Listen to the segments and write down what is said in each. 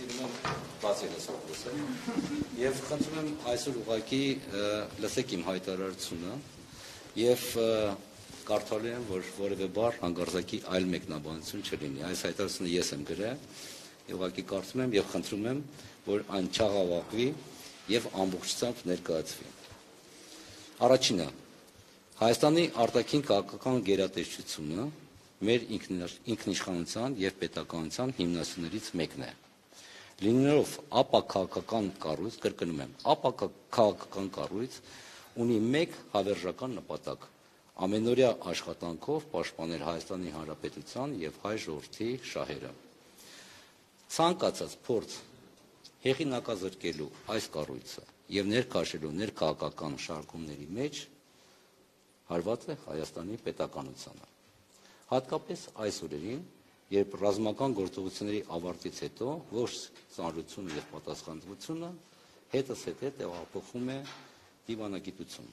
Սիրում եմ բացի լսել։ Եվ խնդրում եմ այսօր ուղղակի լսեք իմ հայտարարությունը եւ կարդալու եմ, որ որևէ բառ հանկարծակի այլ մեկնաբանություն չլինի։ Այս հայտարարությունը ես եմ գրել, ուղղակի կարդում եմ եւ խնդրում եմ, որ այն չաղավաղվի եւ ամբողջությամբ ներկայացվի։ Առաջինը Հայաստանի արտաքին քաղաքական գերատեսչությունը մեր ինքնիշխանության եւ պետականության հիմնասյուներից մեկն է։ Լինելով ապաքաղաքական կառույց, կրկնում եմ, ապաքաղաքական կառույց ունի մեկ հավերժական նպատակ՝ ամենօրյա աշխատանքով պաշտպանել Հայաստանի Հանրապետության եւ հայ ժողովրդի շահերը։ Ցանկացած փորձ հեղինակազրկելու այս կառույցը եւ ներքաշելու ներքաղաքական շարժումների մեջ հարված է Հայաստանի պետականությանը։ Հատկապես այս օրերին, երբ ռազմական գործողությունների ավարտից հետո ողջ ծանրությունը եւ պատասխանատվությունը հետզհետե տեղափոխվում է դիվանագիտություն։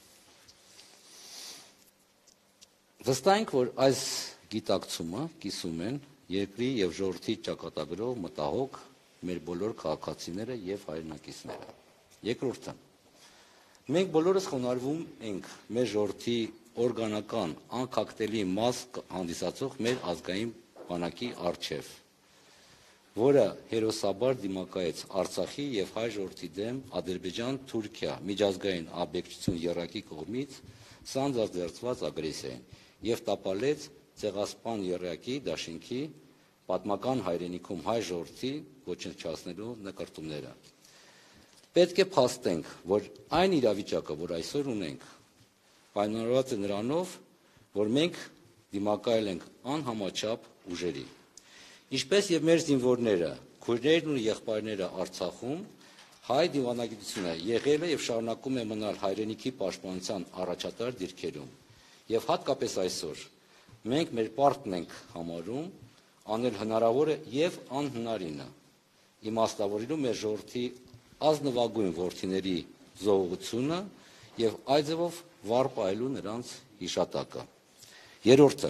Վստահ ենք, որ այս գիտակցումը կիսում են երկրի եւ ժողովրդի ճակատագրով մտահոգ մեր բոլոր քաղաքացիները եւ հայրենակիցները։ Երկրորդը մենք բոլորս խոնարհվում ենք մեր ժողովրդի օրգանական անկախտելի մաս հանդիսացող մեր ազգային բանակի առջև, որը հերոսաբար դիմակայեց Արցախի եւ հայ ժողովրդի դեմ Ադրբեջան-Թուրքիա միջազգային աբեկչություն եռակի կողմից սանձազերծված ագրեսիային եւ տապալեց ցեղասպան եռակի դաշինքի պատմական հայրենիքում հայ ժողովրդի ոչնչացնելու նկարտումները։ Պետք է փաստենք, որ այն իրավիճակը, որ այսօր ունենք, պայմանավորված է նրանով, որ մենք դիմակայել ենք անհամաչափ ուժերի։ Ինչպես եւ մեր զինվորները, քույրերն ու եղբայրները Արցախում, հայ դիվանագիտությունը եղել է եւ շարունակում է մնալ հայրենիքի պաշտպանության առաջատար դիրքերում։ Եվ հատկապես այսօր մենք մեր պարտքն ենք համարում անել հնարավորը եւ անհնարինը իմաստավորելու մեր ժողովրդի ազնվագույն որդիների զոհությունը եւ այդ ձևով վարպայելու նրանց հիշատակը։ Երրորդը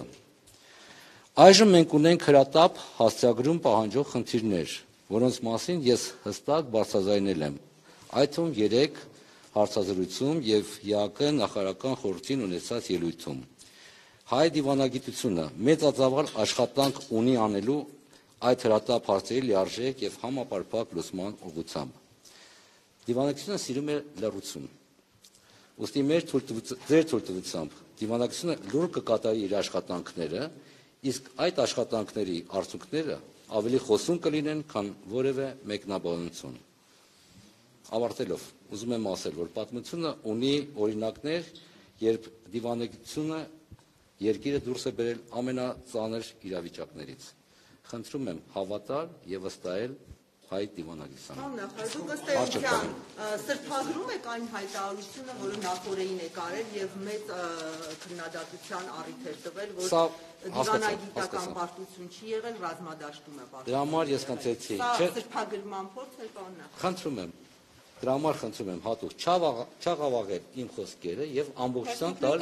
այժմ մենք ունենք հրատապ հասցեագրում պահանջող խնդիրներ, որոնց մասին ես հստակ բարձրաձայնել եմ, այդ թվում 3 հարցազրույցում եւ ՀԱԿ նախարարական խորհրդին ունեցած ելույթում։ Հայ դիվանագիտությունը մեծածավալ աշխատանք ունի անելու այդ հրատապ հարցերի լիարժեք եւ համապարփակ լուսման ուղղությամբ։ Դիվանագիտությունը սիրում է լռություն։ Ուստի ձեր թույլտվությամբ դիվանագիտությունը լուր կկատարի իր աշխատանքները, իսկ այդ աշխատանքների արդյունքները ավելի խոսուն կլինեն, քան որևէ մեկնաբանություն։ Ավարտելով, ուզում եմ ասել, որ պատմությունը ունի օրինակներ, երբ դիվանագիտությունը երկիրը դուրս է բերել ամենածանր իրավիճակներից։ Խնդրում եմ հավատալ եւ վստահել հայ դիվանագիտությանը։ Դուք ըստ էության սրբագրում եք այն հայտարարությունը, որը նախորդին է կարել եւ մեծ քննադատության առիթ էր տվել, որ դիվանագիտական պարտություն չի եղել, ռազմադաշտում է պարտություն։ Դրա համար ես խնդրեցի, չէ՞։ Սրբագրման փորձ է կաննա։ Խնդրում եմ, դրա համար խնդրում եմ հատուկ չաղավաղել իմ խոսքերը եւ ամբողջությամբ տալ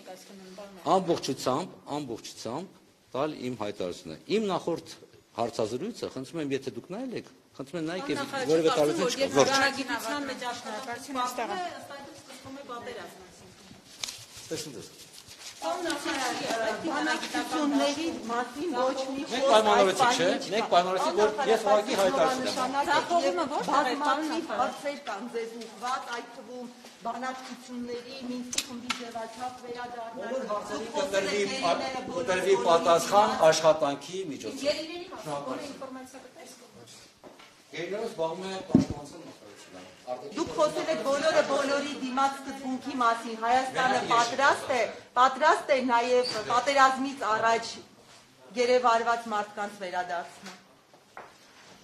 ամբողջությամբ տալ իմ հայտարարությունը։ Իմ նախորդ հարցազրույցը, խնդրում եմ, եթե դուք նայել եք, խնդրում եմ նայեք եւ որևէ տարբերություն չկա։ Դիվանագիտության մեջ աշխատակցությունը այստեղ է։ Սկսվում է պատերազմը։ Տեսնեք։ Դիվանագիտությունների մասին ոչ մի Մենք պայմանավորեցիք, չէ՞։ Մենք պայմանավորեցիք, որ ես ուղղակի հայտարարություն եմ։ Ցախողումը որտեղ է բազմաթիվ հարցեր կան ձեզ ուղղված, այդ թվում բանակցությունների Մինսկի խմբի ձևաչափ վերադառնալու կտրվի պատասխան աշխատանքի միջոցով։ Գերիների հասարակական ինֆորմացիա Գերիները զբաղվում է պաշտպանության նախարարությունը։ Դուք խոսել եք բոլորի դիմաց սկզբունքի մասին, Հայաստանը պատրաստ է նաև պատերազմից առաջ գերեվարված մարդկանց վերադարձնել։